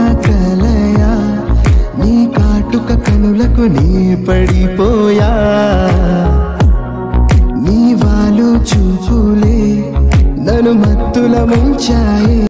కలయా నీ కాటుక కనులకు నీ పడిపోయా నీ వాలు చూపులే నన్ను మత్తుల ముంచాయి